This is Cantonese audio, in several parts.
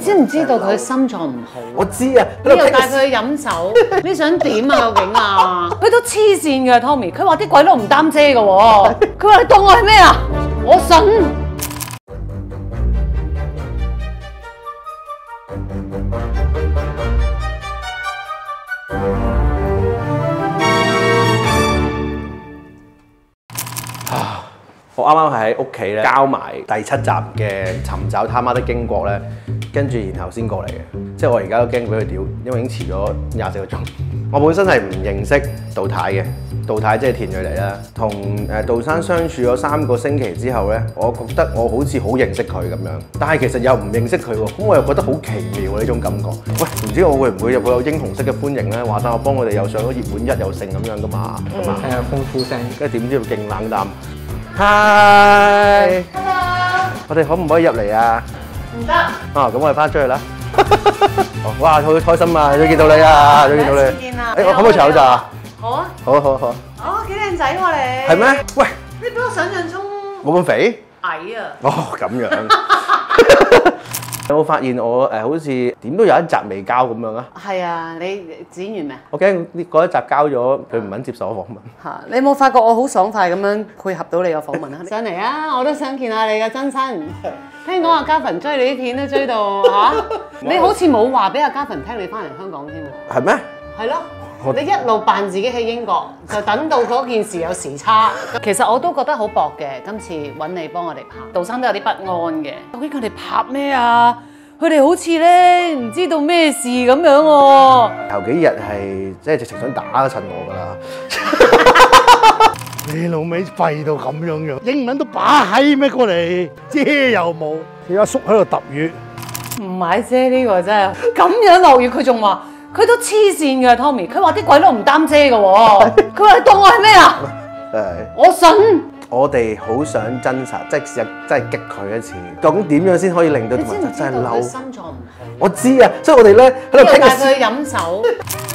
知唔知道佢心臟唔好？ 我知啊， 你又帶佢去飲酒，你想點啊？究竟啊？佢都黐線嘅 Tommy，佢話啲鬼佬唔擔遮嘅喎，佢話你當我係咩啊？我信。 我啱啱係喺屋企咧交埋第7集嘅尋找他媽的經國咧，跟住然後先過嚟嘅，即係我而家都驚俾佢屌，因為已經遲咗24個鐘。我本身係唔認識杜太嘅，杜太即係田蕊妮啦。同杜生相處咗3個星期之後咧，我覺得我好似好認識佢咁樣，但係其實又唔認識佢喎，咁我又覺得好奇妙呢種感覺。喂，唔知我會唔會有英雄式嘅歡迎咧？話晒我幫佢哋又上咗熱門1又勝咁樣噶嘛？係嘛？ 係啊，豐富聲。 跟住點知佢勁冷淡。Hi， 我哋可唔可以入嚟啊？ 唔得。 咁我哋翻出去啦。哇，好開心啊！再見到你啊！再見到你。 見啦。 我可唔可以除口罩啊？ 好啊。 好。 哦，幾靚仔喎你。 係咩？喂， 你比我想象中冇咁肥？ 矮啊。 咁樣。有冇發現我好似點都有一集未交咁樣啊？ 係啊，你剪完未？ 我驚嗰一集交咗，佢唔肯接受我訪問。 嚇！你有冇發覺我好爽快咁樣配合到你個訪問啊？上嚟啊！我都想見下你嘅真身。聽講阿嘉芬追你啲片都追到嚇，你好似冇話俾阿嘉芬聽你翻嚟香港添喎。 係咩？ 係咯。你一路扮自己喺英國，就等到嗰件事有時差。其實我都覺得好薄嘅，今次揾你幫我哋拍，杜生都有啲不安嘅。究竟佢哋拍咩啊？佢哋好似咧唔知道咩事咁樣喎。 頭幾日係即係直情想打親我㗎啦！ 你老味廢到咁樣，英文都把閪咩過嚟，遮又冇，而家叔喺度揼魚。 唔係啫，呢個真係咁樣落雨，佢仲話。佢都黐線嘅 Tommy，佢話啲鬼佬唔擔遮嘅喎，佢話你當我係咩啊？我信。 我哋好想真實，即係真係激佢一次。究竟點樣先可以令到同埋真係嬲？ 心臟唔好。 我知啊，所以我哋咧喺度傾。 帶佢去飲酒。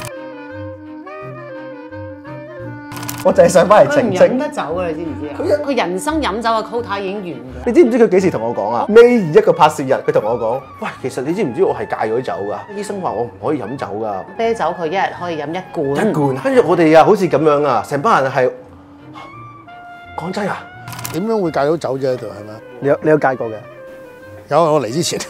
我就係想翻嚟澄清。 佢唔飲得酒嘅，你知唔知啊？佢人生飲酒嘅 quota 已經完㗎。 你知唔知佢幾時同我講啊？尾一個拍攝日，佢同我講：喂，其實你知唔知我係戒咗酒㗎？醫生話我唔可以飲酒㗎。 啤酒佢一日可以飲1罐。 1罐，跟住我哋啊，好似咁樣啊，成班人係講真啊， 點樣會戒到酒啫？喺度係咪？ 你有戒過嘅？ 有我嚟之前。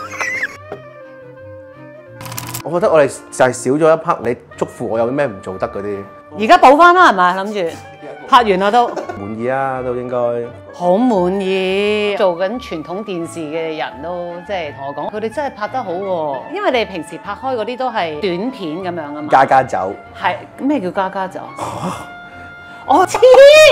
我覺得我哋就係少咗一 part，你祝福我有咩唔做得嗰啲。 而家補翻啦，係咪？諗住拍完我都滿意啊，都應該好滿意。做緊傳統電視嘅人都即係同我講，佢哋真係拍得好喎。因為你平時拍開嗰啲都係短片咁樣啊嘛。 家家酒係咩叫家家酒？我黐，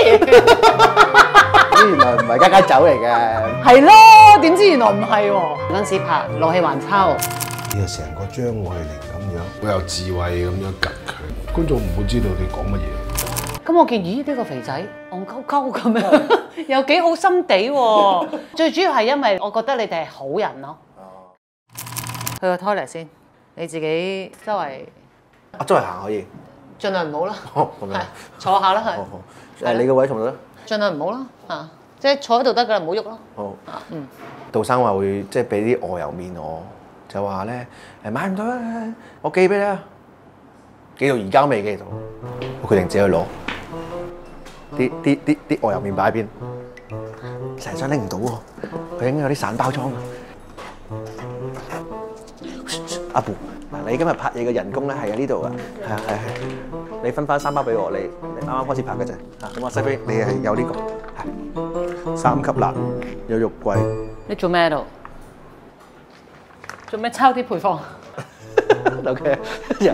原來唔係家家酒嚟嘅。 係咯，點知原來唔係喎。嗰陣時拍《怒氣還秋》， 你又成個張愛玲咁樣，好有智慧咁樣及佢，觀眾唔會知道你講乜嘢。 咁我見咦呢個肥仔戇鳩鳩咁樣，又幾好心地喎。最主要係因為我覺得你哋係好人咯。去個 toilet 先，你自己周圍周圍行可以， 盡量唔好啦。 咁樣坐下啦，係。 你個位坐唔得？ 盡量唔好啦，嚇，即係坐喺度得㗎啦，唔好喐咯。 好。杜生話會即係俾啲餓油面我，就話咧買唔到啦，我寄俾你啊。寄到而家都未寄到，我決定自己去攞。啲鵝油麵擺喺邊？成箱拎唔到喎，佢應該有啲散包裝。阿布，嗱你今日拍嘢嘅人工咧係喺呢度啊，係，你分翻3包俾我，你啱啱開始拍嘅啫。咁我西飛你係有呢個，係3級辣，有肉桂。 你做咩喺度？做咩抄啲配方 ？OK， 有。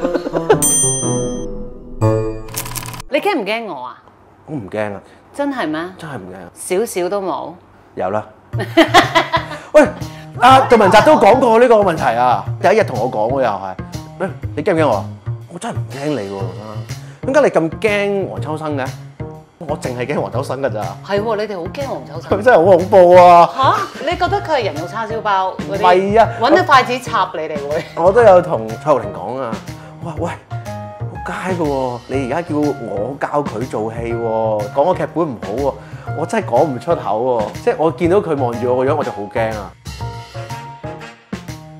你驚唔驚我啊？ 我唔驚啊！ 真係咩？ 真係唔驚啊！ 少少都冇。 有啦。喂，杜汶澤都講過呢個問題啊！第一日同我講喎又係，你驚唔驚我？我真係唔驚你喎。點解你咁驚黃秋生嘅？我淨係驚黃秋生㗎咋。係喎， 你哋好驚黃秋生。 佢真係好恐怖啊！ 嚇！你覺得佢係人肉叉燒包嗰啲？ 係啊， 揾啲筷子插你哋會。 我都有同蔡玉玲講啊，我話喂。街嘅喎，你而家叫我教佢做戲喎，講個劇本唔好喎，我真係講唔出口喎，即係我見到佢望住我個樣，我就好驚啊！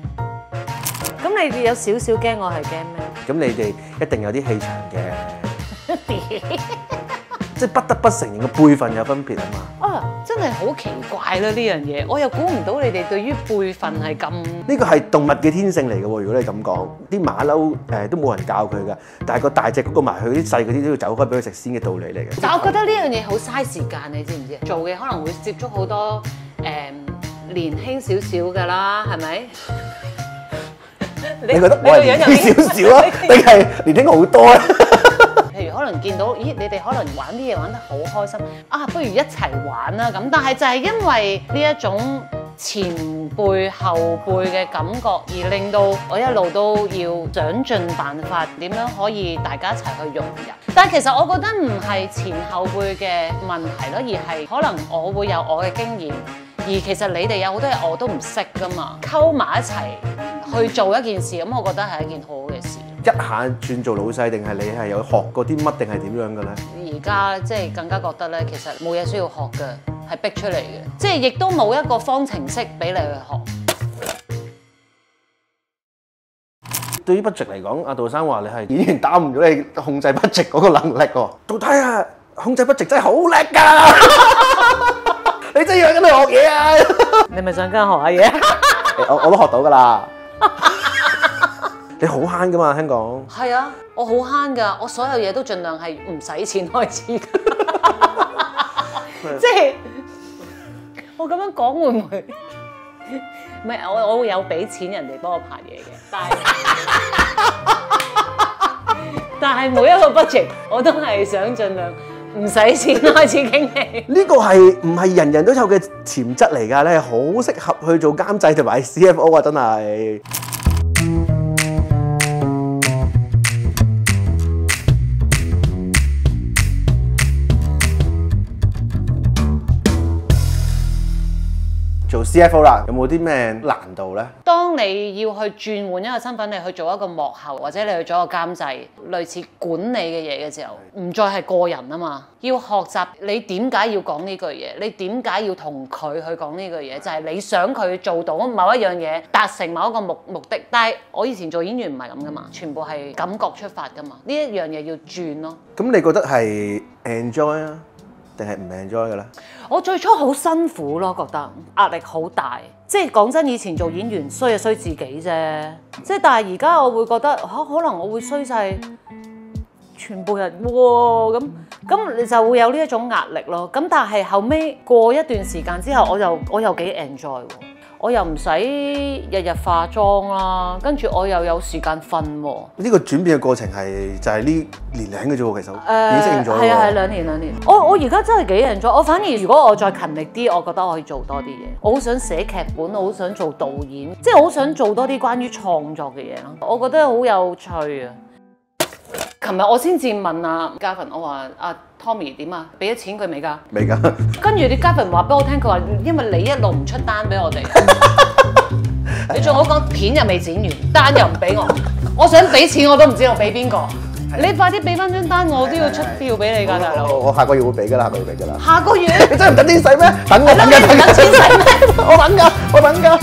咁你哋有少少驚，我係驚咩？ 咁你哋一定有啲氣場嘅，即係不得不承認個輩份有分別啊嘛。 啊，真係好奇怪啦呢樣嘢，我又估唔到你哋對於輩份係咁。 呢個係動物嘅天性嚟嘅喎，如果你咁講，啲馬騮都冇人教佢㗎，但係個大隻嗰個埋去，啲細嗰啲都要走開俾佢食先嘅道理嚟嘅。 但我覺得呢樣嘢好嘥時間，你知唔知？做嘅可能會接觸好多年輕少少㗎啦，係咪？ 你覺得我係年輕少少啊，定係年輕好多咧？ 譬如可能見到，咦，你哋可能玩啲嘢玩得好開心啊，不如一齊玩啦咁。但係就係因為呢一種前輩後輩嘅感覺，而令到我一路都要想盡辦法點樣可以大家一齊去融入。但係其實我覺得唔係前後輩嘅問題咯，而係可能我會有我嘅經驗，而其實你哋有好多嘢我都唔識㗎嘛，溝埋一齊去做一件事，咁我覺得係一件好好嘅事。 一下轉做老細，定係你係有學過啲乜，定係點樣嘅咧？ 而家即係更加覺得咧，其實冇嘢需要學嘅，係逼出嚟嘅，即係亦都冇一個方程式俾你去學。 對於 budget 嚟講，阿杜生話你係演員耽誤咗你控制 budget 嗰個能力喎。到底啊，控制 budget 真係好叻㗎！你真係要跟佢學嘢啊！ 你咪想跟我學下嘢？ 我都學到㗎啦。你好慳㗎嘛？聽講係啊，我好慳㗎，我所有嘢都盡量係唔使錢開始㗎。即係我咁樣講會唔會？唔係我會有俾錢人哋幫我拍嘢嘅，但係每一個 budget 我都係想盡量唔使錢開始傾戲。 呢個係唔係人人都有嘅潛質嚟㗎？你係好適合去做監製同埋 CFO 啊！真係。做 CFO 啦，有冇啲咩難度咧？ 當你要去轉換一個身份，你去做一個幕後，或者你去做一個監製，類似管理嘅嘢嘅時候，唔再係個人啊嘛，要學習你點解要講呢句嘢，你點解要同佢去講呢句嘢，就係你想佢做到某一樣嘢，達成某一個目的。但係我以前做演員唔係咁噶嘛，全部係感覺出發噶嘛，呢一樣嘢要轉咯。 咁你覺得係 enjoy 啊，定係唔 enjoy 嘅咧？ 我最初好辛苦咯，覺得壓力好大。即係講真，以前做演員衰就衰自己啫。即係但係而家我會覺得可能我會衰晒全部人喎。咁你就會有呢一種壓力咯。咁但係後尾過一段時間之後，我又幾 enjoy 喎。我又唔使日日化妝啦，跟住我又有時間瞓喎。呢個轉變嘅過程就係呢年齡嘅啫喎，其實已經適應咗。 係啊，係兩年。我而家真係幾 enjoy。我反而如果我再勤力啲，我覺得我可以做多啲嘢。我好想寫劇本，我好想做導演，即係我好想做多啲關於創作嘅嘢咯。我覺得好有趣啊！琴日我先至問阿嘉芬，我話阿 Tommy 點啊？俾咗錢佢未㗎？ 未㗎。 跟住啲嘉芬話俾我聽，佢話因為你一路唔出單俾我哋，你仲好講片又未剪完，單又唔俾我，我想俾錢我都唔知我俾邊個。你快啲俾翻張單，我都要出票俾你㗎，大佬。 我下個月會俾㗎啦，下個月俾㗎啦。 下個月？ 你真係唔等錢使咩？等我等㗎， 等錢使咩？ 我等㗎。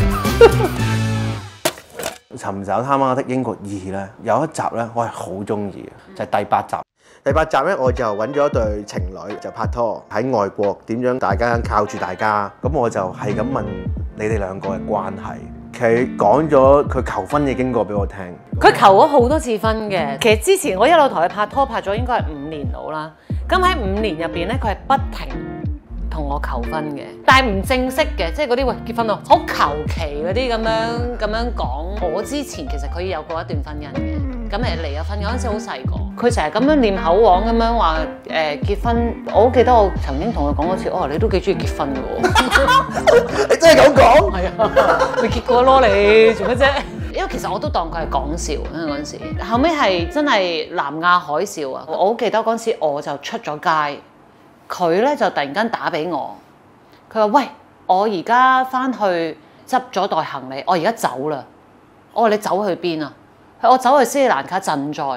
尋找他媽的英國2咧，有一集咧，我係好中意嘅，就係第8集。第8集咧，我就揾咗一對情侶就拍拖喺外國，點樣大家靠住大家。咁我就係咁問你哋兩個嘅關係。佢講咗佢求婚嘅經過俾我聽。佢求咗好多次婚嘅。其實之前我一路同佢拍拖拍咗應該係5年到啦。咁喺5年入邊咧，佢係不停同我求婚嘅，但係唔正式嘅，即係嗰啲喂結婚咯，好求其嗰啲咁樣講。我之前其實佢有過一段婚姻嘅，咁離咗婚嗰陣時好細個，佢成日咁樣念口簧咁樣話結婚。我好記得我曾經同佢講嗰次，你都幾中意結婚嘅喎。 你真係咁講？ 係啊，未結過咯，你做乜啫？因為其實我都當佢係講笑嗰陣時，後尾係真係南亞海嘯啊！我好記得嗰陣時我就出咗街。佢咧就突然間打俾我，佢話：喂，我而家翻去執咗袋行李，我而家走啦。我話你走去邊啊？我走去斯里蘭卡賑災。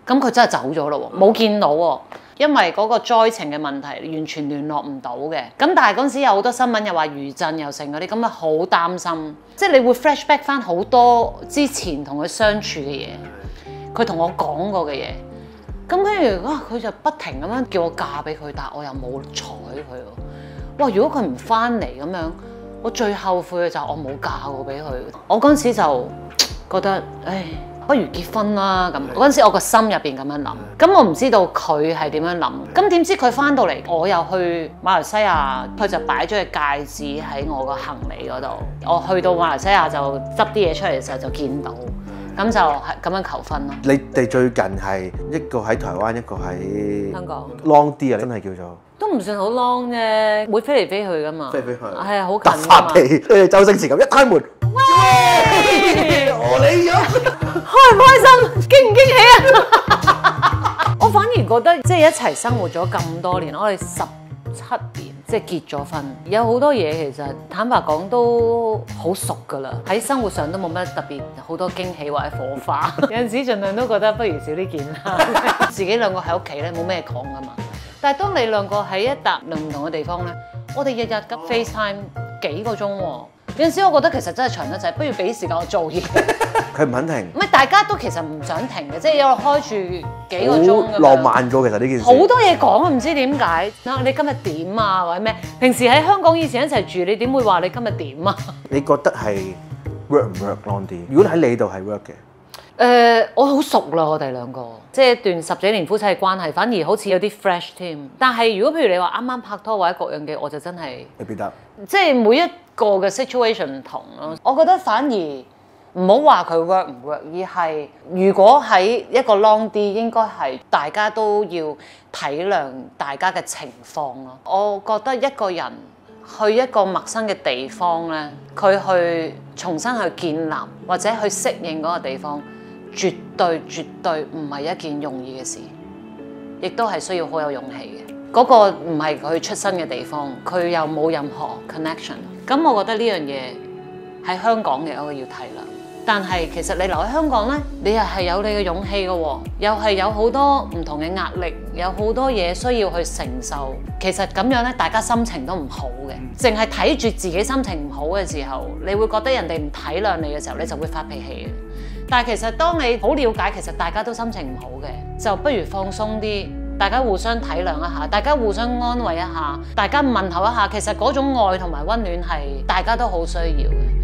咁佢真係走咗咯喎，冇見到喎。因為嗰個災情嘅問題，完全聯絡唔到嘅。咁但係嗰陣時有好多新聞又話餘震又成嗰啲，咁啊好擔心。即係你會 flashback 翻好多之前同佢相處嘅嘢，佢同我講過嘅嘢。咁跟住佢就不停咁樣叫我嫁俾佢，但係我又冇睬佢喎。哇！如果佢唔翻嚟咁樣，我最後悔嘅就係我冇嫁過俾佢。我嗰陣時就覺得，唉。不如結婚啦咁，嗰陣時我個心入邊咁樣諗，咁我唔知道佢係點樣諗，咁點知佢翻到嚟，我又去馬來西亞，佢就擺咗個戒指喺我個行李嗰度，我去到馬來西亞就執啲嘢出嚟嘅時候就見到，咁就係咁樣求婚咯。 你哋最近係一個喺台灣，一個喺香港 long 啲啊，真係叫做都唔算好 long 啫，會飛嚟飛去噶嘛， 飛嚟飛去， 係啊，好突近㗎嘛。 發地，好似周星馳咁一開門，喂，我你咗。 開唔開心，驚唔驚喜啊？我反而覺得即係一齊生活咗咁多年，我哋17年即係結咗婚，有好多嘢其實坦白講都好熟㗎啦。喺生活上都冇乜特別好多驚喜或者火花，有陣時盡量都覺得不如少啲見啦。自己兩個喺屋企咧冇咩講㗎嘛，但係當你兩個喺一笪唔同嘅地方咧，我哋日日急 FaceTime 幾個鐘喎。有陣時我覺得其實真係長得滯，不如俾時間我做嘢。 佢唔肯停， 唔係大家都其實唔想停嘅，即係有開住幾個鐘咁樣。 好浪漫咗，其實呢件事。 好多嘢講，唔知點解。你今日點啊？或者咩？平時喺香港以前一齊住，你點會話你今日點啊？ 你覺得係 work 唔 work long 啲？如果喺你度係 work 嘅， 我好熟啦，我哋兩個，即係一段10幾年夫妻嘅關係，反而好似有啲 fresh 添。但係如果譬如你話啱啱拍拖或者各樣嘅，我就真係未必得。 即係每一個嘅 situation 唔同咯。我覺得反而唔好話佢 work 唔 work，而係如果喺一個 long 啲，應該係大家都要體諒大家嘅情況咯。我覺得一個人去一個陌生嘅地方咧，佢去重新去建立或者去適應嗰個地方，絕對唔係一件容易嘅事，亦都係需要好有勇氣嘅。嗰個唔係佢出生嘅地方，佢又冇任何 connection。咁我覺得呢樣嘢喺香港嘅我要體諒。但係其實你留喺香港呢，你又係有你嘅勇氣嘅喎，又係有好多唔同嘅壓力，有好多嘢需要去承受。其實咁樣呢，大家心情都唔好嘅，淨係睇住自己心情唔好嘅時候，你會覺得人哋唔體諒你嘅時候，你就會發脾氣嘅。但係其實當你好了解，其實大家都心情唔好嘅，就不如放鬆啲，大家互相體諒一下，大家互相安慰一下，大家問候一下，其實嗰種愛同埋溫暖係大家都好需要嘅。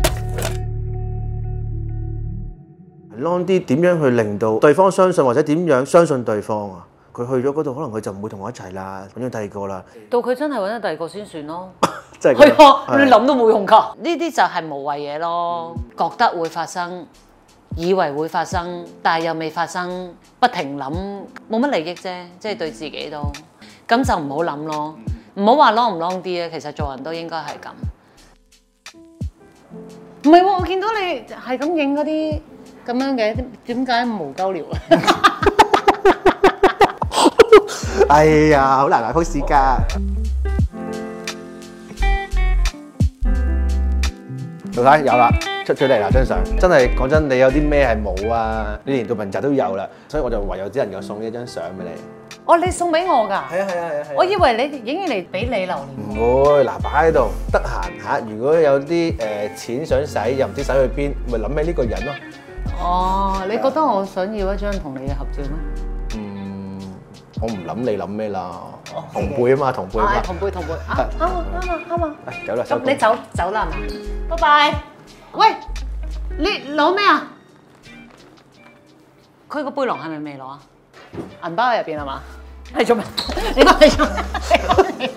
long 啲點樣去令到對方相信，或者點樣相信對方啊？佢去咗嗰度，可能佢就唔會同我一齊啦，揾咗第二個啦。 到佢真係揾咗第二個先算咯。 真係啊，你諗都冇用㗎。呢啲就係無謂嘢咯，覺得會發生，以為會發生，但係又未發生，不停諗，冇乜利益啫，即係對自己都。咁就唔好諗咯，唔好話 long 唔 long 啲啊。其實做人都應該係咁。唔係喎，我見到你係咁影嗰啲。咁樣嘅點解無鳩聊啊？ 哎呀，好難捱 pose 㗎。老太有啦，出咗嚟啦張相，真係講真，你有啲咩係冇啊？你連杜汶澤都有啦，所以我就唯有只能夠送呢張相俾你。 哦，你送俾我㗎？ 係啊！ 我以為你影完嚟俾你留念。 唔會，嗱擺喺度，得閒嚇。如果有啲錢想使，又唔知使去邊，咪諗起呢個人咯。 哦，你覺得我想要一張同你嘅合照咩？ 我唔諗你諗咩啦，同輩啊嘛，同輩啊嘛， 同輩啊，啱啊， 走啦， 咁你走啦係嘛？拜拜。喂，你攞咩啊？佢個背囊係咪未攞啊？銀包喺入邊係嘛？係做咩？你講係做咩？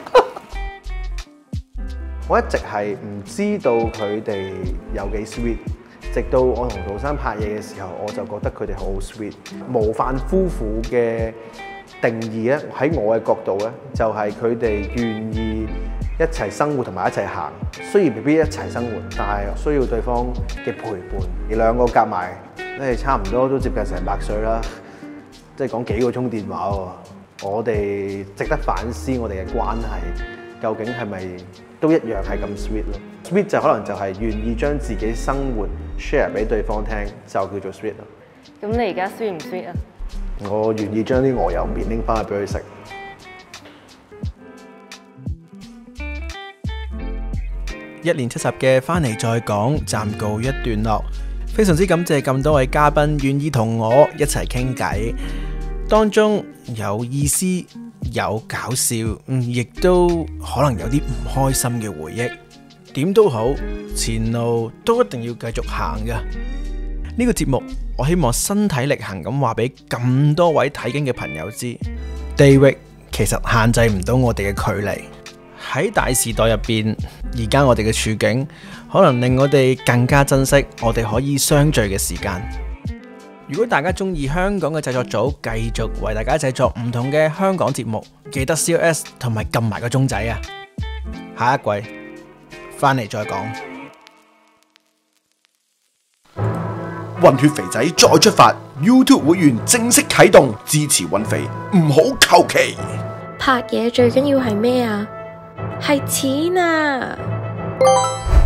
我一直係唔知道佢哋有幾 sweet。直到我同杜生拍嘢嘅時候，我就覺得佢哋好 sweet。模範夫婦嘅定義咧，喺我嘅角度咧，就係佢哋願意一齊生活同埋一齊行。雖然未必一齊生活，但係需要對方嘅陪伴。而兩個夾埋，咧差唔多都接近成100歲啦，即係講幾個鐘電話喎。我哋值得反思我哋嘅關係，究竟係咪都一樣係咁 sweet 咯？sweet 就可能就係願意將自己生活 share 俾對方聽，就叫做 sweet 咯。 咁你而家 sweet 唔 sweet 啊我願意將啲鵝油麵拎翻去俾佢食。 1連7集嘅翻嚟再講，暫告一段落。非常之感謝咁多位嘉賓願意同我一齊傾偈，當中有意思、有搞笑，亦都可能有啲唔開心嘅回憶。點都好，前路都一定要繼續行嘅。呢個節目，我希望身體力行咁話俾咁多位睇緊嘅朋友知，地域其實限制唔到我哋嘅距離。喺大時代入邊，而家我哋嘅處境可能令我哋更加珍惜我哋可以相聚嘅時間。如果大家中意香港嘅製作組繼續為大家製作唔同嘅香港節目，記得 CLS 同埋撳埋個鐘仔啊！下一季翻嚟再講。 混血肥仔再出發 ，YouTube 會員正式啟動，支持混肥，唔好求其。 拍嘢最緊要係咩啊？係錢啊！